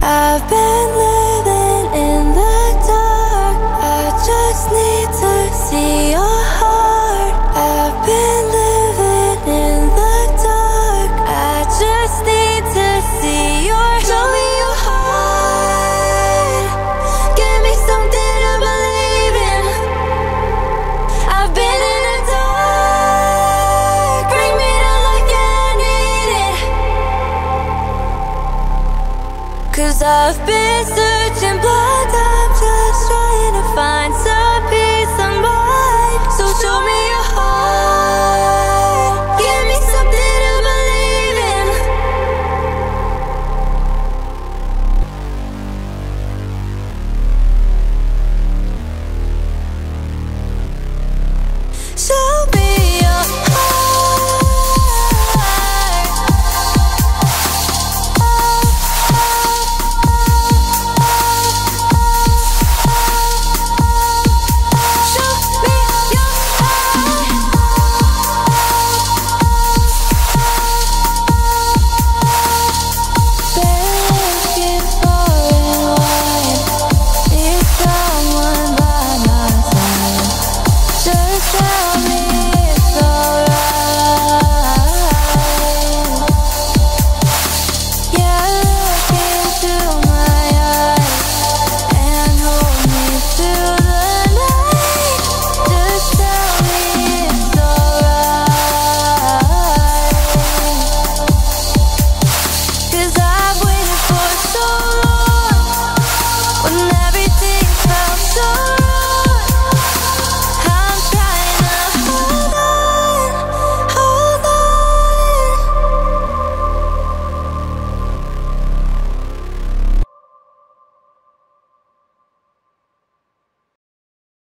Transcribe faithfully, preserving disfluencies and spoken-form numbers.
I've been living in the dark. I just need to see your heart. I've been living in the dark. I just need to see your Show me your heart. Give me something to believe in. I've been in the dark. Bring me to life, yeah, I need it. 'Cause I've been so